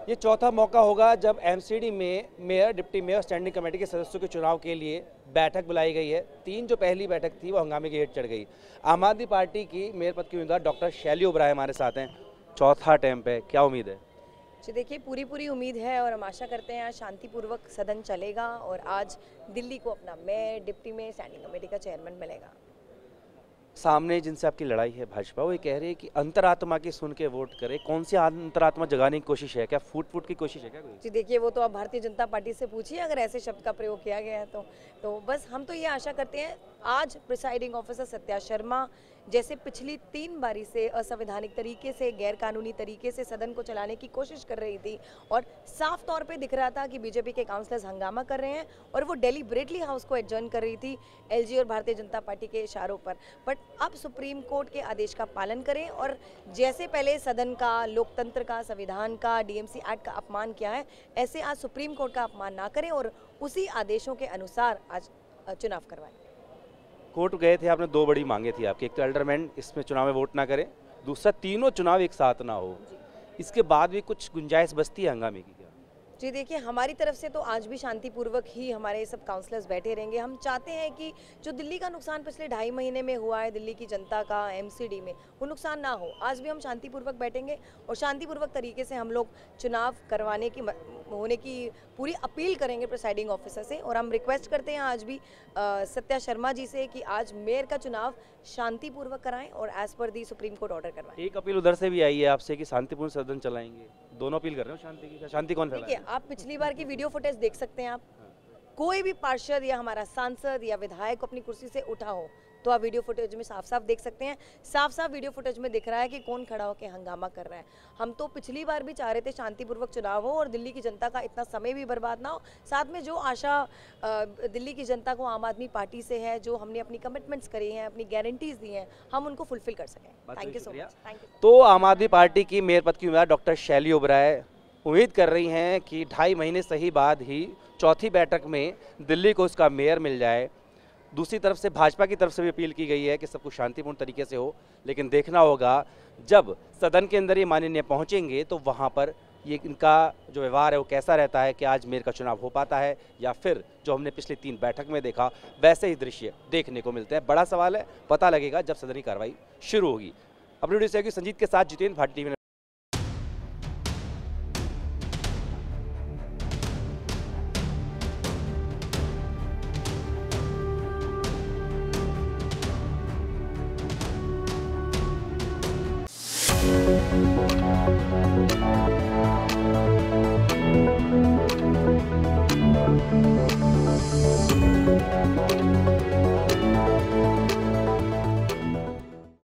ये चौथा मौका होगा जब एमसीडी में mayor, deputy mayor, standing committee के सदस्यों के चुनाव के लिए बैठक बुलाई गई है। 3 जो पहली बैठक थी वो हंगामे की हेट चढ़ गई। आम आदमी पार्टी की मेयर पद की उम्मीदवार डॉक्टर शैली ओबराय हमारे साथ हैं। चौथा अटेम्प्ट है, क्या उम्मीद है? जी देखिए, पूरी उम्मीद है और हम आशा करते हैं आज शांतिपूर्वक सदन चलेगा और आज दिल्ली को अपना mayor, deputy mayor, standing committee का चेयरमैन मिलेगा। सामने जिनसे आपकी लड़ाई है भाजपा, वो ये कह रही है कि अंतरात्मा की सुन के वोट करे। कौन सी अंतरात्मा जगाने की कोशिश है? क्या फूट की कोशिश है क्या कोई? जी देखिए, वो तो आप भारतीय जनता पार्टी से पूछिए अगर ऐसे शब्द का प्रयोग किया गया है तो बस हम तो ये आशा करते हैं आज प्रिसाइडिंग ऑफिसर सत्या शर्मा जैसे पिछली 3 बारी से असंवैधानिक तरीके से, गैर कानूनी तरीके से सदन को चलाने की कोशिश कर रही थी और साफ तौर पे दिख रहा था कि बीजेपी के काउंसलर्स हंगामा कर रहे हैं और वो डेलिबरेटली हाउस को एडजर्न कर रही थी एलजी और भारतीय जनता पार्टी के इशारों पर। बट अब सुप्रीम कोर्ट के आदेश का पालन करें और जैसे पहले सदन का, लोकतंत्र का, संविधान का, डीएमसी एक्ट का अपमान किया है, ऐसे आज सुप्रीम कोर्ट का अपमान ना करें और उसी आदेशों के अनुसार आज चुनाव करवाएं। कोर्ट गए थे, आपने 2 बड़ी मांगे थी आपकी। एक तो एल्डरमैन इसमें चुनाव में वोट ना करे, दूसरा तीनों चुनाव एक साथ ना हो। इसके बाद भी कुछ गुंजाइश बचती है हंगामे की क्या? जी देखिए, हमारी तरफ से तो आज भी शांतिपूर्वक ही हमारे सब काउंसलर्स बैठे रहेंगे। हम चाहते हैं कि जो दिल्ली का नुकसान पिछले 2.5 महीने में हुआ है दिल्ली की जनता का एमसीडी में, वो नुकसान ना हो। आज भी हम शांतिपूर्वक बैठेंगे और शांतिपूर्वक तरीके से हम लोग चुनाव करवाने की होने की पूरी अपील करेंगे प्रिसाइडिंग ऑफिसर से। और हम रिक्वेस्ट करते हैं आज भी सत्या शर्मा जी से कि आज मेयर का चुनाव शांतिपूर्वक कराएं और एज पर दी सुप्रीम कोर्ट ऑर्डर करवाएं। एक अपील उधर से भी आई है आपसे कि शांतिपूर्ण सदन चलाएंगे। दोनों अपील कर रहे हो शांति की। शांति कौन फैला? देखिए, आप पिछली बार की वीडियो फुटेज देख सकते हैं। आप कोई भी पार्षद या हमारा सांसद या विधायक अपनी कुर्सी से उठा हो तो आप वीडियो फुटेज में साफ देख सकते हैं। साफ वीडियो फुटेज में दिख रहा है कि कौन खड़ा होकर हंगामा कर रहा है। हम तो पिछली बार भी चाह रहे थे शांतिपूर्वक चुनाव हो और दिल्ली की जनता का इतना समय भी बर्बाद ना हो। साथ में जो आशा दिल्ली की जनता को आम आदमी पार्टी से है, जो हमने अपनी कमिटमेंट्स करी हैं, अपनी गारंटीज दी हैं, हम उनको फुलफिल कर सकें। Thank you so much. Thank you. तो आम आदमी पार्टी की मेयर पद की उम्मीदवार डॉक्टर शैली ओबराय उम्मीद कर रही हैं कि 2.5 महीने सही बाद ही चौथी बैठक में दिल्ली को उसका मेयर मिल जाए। दूसरी तरफ से भाजपा की तरफ से भी अपील की गई है कि सब कुछ शांतिपूर्ण तरीके से हो, लेकिन देखना होगा जब सदन के अंदर ये माननीय पहुंचेंगे तो वहां पर ये इनका जो व्यवहार है वो कैसा रहता है कि आज मेयर का चुनाव हो पाता है या फिर जो हमने पिछली 3 बैठक में देखा वैसे ही दृश्य देखने को मिलते हैं। बड़ा सवाल है, पता लगेगा जब सदन की कार्रवाई शुरू होगी। अपनी वीडियो से संजीत के साथ जितेंद्र, भारतीय टीवी।